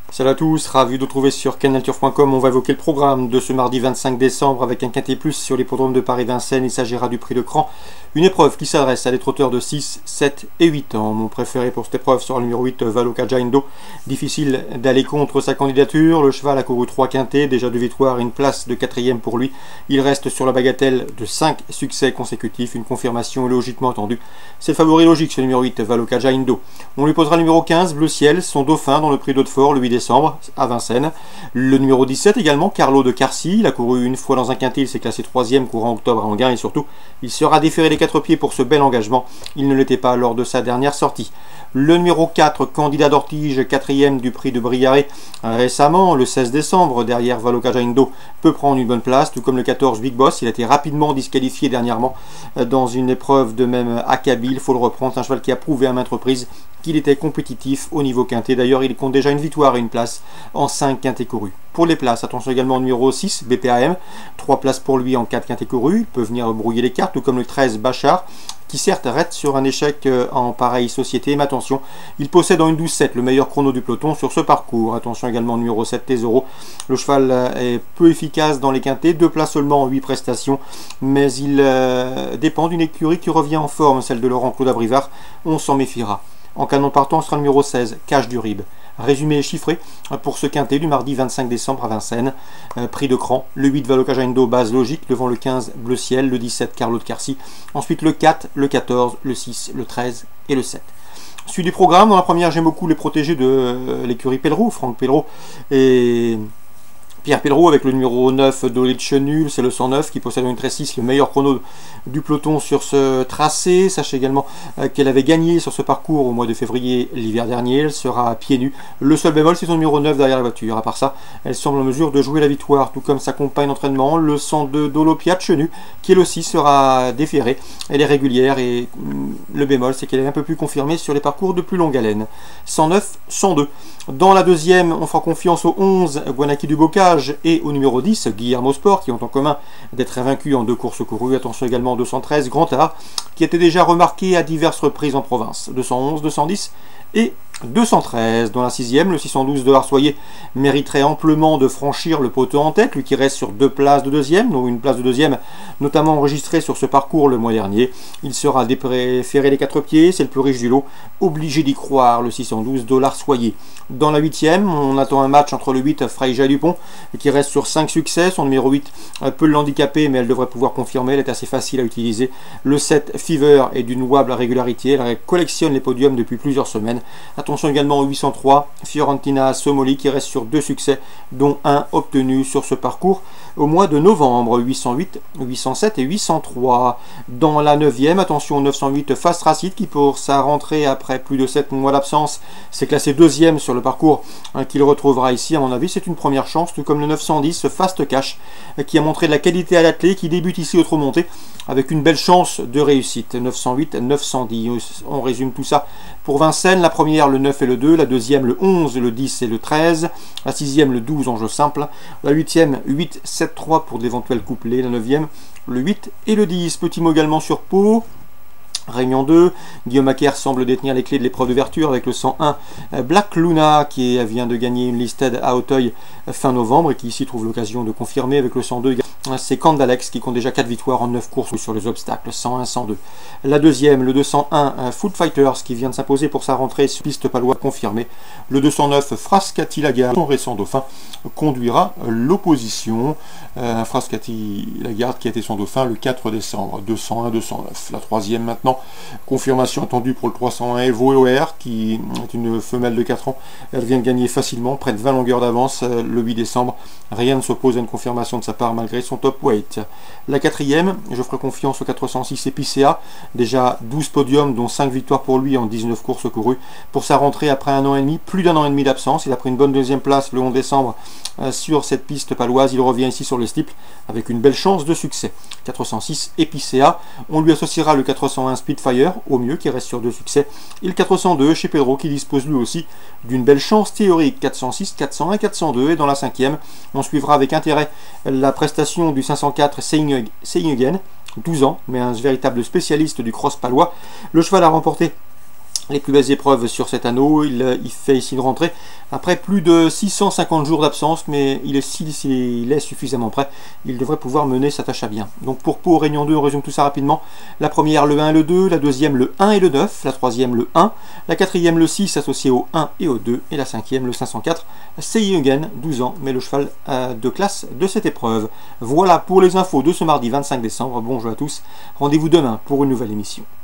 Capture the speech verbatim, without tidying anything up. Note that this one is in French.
Salut à tous, ravi de vous retrouver sur canal turf point com. On va évoquer le programme de ce mardi vingt-cinq décembre avec un quintet plus sur l'hippodrome de Paris-Vincennes. Il s'agira du prix de Cran, une épreuve qui s'adresse à des trotteurs de six, sept et huit ans. Mon préféré pour cette épreuve sera le numéro huit, Valoca Jaindo. Difficile d'aller contre sa candidature. Le cheval a couru trois quintets, déjà deux victoires et une place de quatrième pour lui. Il reste sur la bagatelle de cinq succès consécutifs. Une confirmation est logiquement attendue. C'est le favori logique, ce numéro huit, Valoca Jaindo. On lui posera le numéro quinze, Bleu Ciel, son dauphin dans le prix d'Hautefort le huit décembre à Vincennes. Le numéro dix-sept également, Carlo de Carcy. Il a couru une fois dans un quintet, il s'est classé troisième courant octobre à Anguin et surtout, il sera déféré les quatre pieds pour ce bel engagement. Il ne l'était pas lors de sa dernière sortie. Le numéro quatre, Candidat d'Ortige, quatrième du prix de Briaré récemment, le seize décembre, derrière Valoca Jaindo, peut prendre une bonne place, tout comme le quatorze, Big Boss. Il a été rapidement disqualifié dernièrement dans une épreuve de même acabit. Il faut le reprendre, c'est un cheval qui a prouvé à maintes reprises qu'il était compétitif au niveau quintet. D'ailleurs, il compte déjà une victoire et une place en cinq quintets courus. Pour les places, attention également au numéro six, B P A M, trois places pour lui en quatre quintets courus. Il peut venir brouiller les cartes, tout comme le treize, Bachar, qui certes arrête sur un échec en pareille société, mais attention, il possède en une douze sept le meilleur chrono du peloton sur ce parcours. Attention également au numéro sept, Tesoro. Le cheval est peu efficace dans les quintets, deux places seulement en huit prestations, mais il euh, dépend d'une écurie qui revient en forme, celle de Laurent Claude Abrivard. On s'en méfiera. En canon partant sera le numéro seize, Cache du Rib. Résumé chiffré pour ce quintet du mardi vingt-cinq décembre à Vincennes. Euh, prix de Cran, le huit Valoca Jaindo, base logique, devant le quinze Bleu Ciel, le dix-sept Carlo de Carcy, ensuite le quatre, le quatorze, le six, le treize et le sept. Suite du programme, dans la première j'aime beaucoup les protégés de euh, l'écurie Pelleroux, Franck Pelleroux et Pierre Pelleroux avec le numéro neuf, Dolice Nul, c'est le cent neuf qui possède une treize six, le meilleur chrono du peloton sur ce tracé. Sachez également euh, qu'elle avait gagné sur ce parcours au mois de février l'hiver dernier. Elle sera à pieds nus. Le seul bémol, c'est son numéro neuf derrière la voiture. À part ça, elle semble en mesure de jouer la victoire, tout comme sa compagne d'entraînement, le cent deux Dolopia Chenu, qui elle aussi sera déférée. Elle est régulière et hum, le bémol, c'est qu'elle est un peu plus confirmée sur les parcours de plus longue haleine. cent neuf, cent deux. Dans la deuxième, on fera confiance au onze, Guanaki du Bocage, et au numéro dix, Guillermo Sport, qui ont en commun d'être invaincus en deux courses courues. Attention également au deux cent treize, Grand Art, qui était déjà remarqué à diverses reprises en province. deux cent onze, deux cent dix et deux cent treize. Dans la sixième, le six cent douze de Arsoyer mériterait amplement de franchir le poteau en tête, lui qui reste sur deux places de deuxième, donc une place de deuxième notamment enregistrée sur ce parcours le mois dernier. Il sera déféré les quatre pieds, c'est le plus riche du lot, obligé d'y croire, le six cent douze de l'Arsoyer. Dans la huitième, on attend un match entre le huit, Freija Dupont, qui reste sur cinq succès. Son numéro huit peut l'handicaper, mais elle devrait pouvoir confirmer, elle est assez facile à utiliser. Le sept, Fever, est d'une louable régularité, elle collectionne les podiums depuis plusieurs semaines. Attention également au huit cent trois, Fiorentina Somoli, qui reste sur deux succès, dont un obtenu sur ce parcours au mois de novembre. Huit cent huit, huit cent sept et huit cent trois. Dans la neuvième, attention au neuf cent huit, Fast Racid, qui pour sa rentrée après plus de sept mois d'absence s'est classé deuxième sur le parcours hein, qu'il retrouvera ici. À mon avis, c'est une première chance, tout comme le neuf cent dix, Fast Cash, qui a montré de la qualité à l'attelé, qui débute ici au Trot-Monté avec une belle chance de réussite. neuf cent huit, neuf cent dix. On résume tout ça pour Vincennes. La première, le neuf et le deux. La deuxième, le onze, le dix et le treize. La sixième, le douze en jeu simple. La huitième, huit, sept, trois pour d'éventuels couplets. La neuvième, le huit et le dix. Petit mot également sur Pau. Réunion deux, Guillaume Acker semble détenir les clés de l'épreuve d'ouverture avec le cent un Black Luna qui vient de gagner une listed à Auteuil fin novembre et qui ici trouve l'occasion de confirmer avec le cent deux. C'est Candalex qui compte déjà quatre victoires en neuf courses sur les obstacles, cent un, cent deux. La deuxième, le deux cent un Food Fighters qui vient de s'imposer pour sa rentrée sur piste palois confirmée. Le deux cent neuf Frascati Lagarde, son récent dauphin, conduira l'opposition. Euh, Frascati Lagarde qui a été son dauphin le quatre décembre, deux cent un, deux cent neuf. La troisième maintenant, confirmation attendue pour le trois cent un Evo O R qui est une femelle de quatre ans. Elle vient de gagner facilement, près de vingt longueurs d'avance le huit décembre. Rien ne s'oppose à une confirmation de sa part malgré son top weight. La quatrième, je ferai confiance au quatre cent six Epicea, déjà douze podiums dont cinq victoires pour lui en dix-neuf courses courues. Pour sa rentrée après un an et demi, plus d'un an et demi d'absence, il a pris une bonne deuxième place le onze décembre euh, sur cette piste paloise. Il revient ici sur le steeple avec une belle chance de succès. quatre cent six Epicea, on lui associera le quatre cent un Spitfire, au mieux, qui reste sur deux succès, et le quatre cent deux chez Pedro qui dispose lui aussi d'une belle chance théorique. Quatre cent six, quatre cent un, quatre cent deux, et dans la cinquième, on suivra avec intérêt la prestation du cinq cent quatre Seyingen, douze ans, mais un véritable spécialiste du cross palois. Le cheval a remporté les plus belles épreuves sur cet anneau. Il, il fait ici une rentrée après plus de six cent cinquante jours d'absence, mais il est, s'il il est suffisamment prêt, il devrait pouvoir mener sa tâche à bien. Donc pour Pau, Réunion deux, on résume tout ça rapidement. La première, le un et le deux, la deuxième, le un et le neuf, la troisième, le un, la quatrième, le six, associé au un et au deux, et la cinquième, le cinq cent quatre, Sei Eugen, douze ans, mais le cheval de classe de cette épreuve. Voilà pour les infos de ce mardi vingt-cinq décembre. Bonjour à tous, rendez-vous demain pour une nouvelle émission.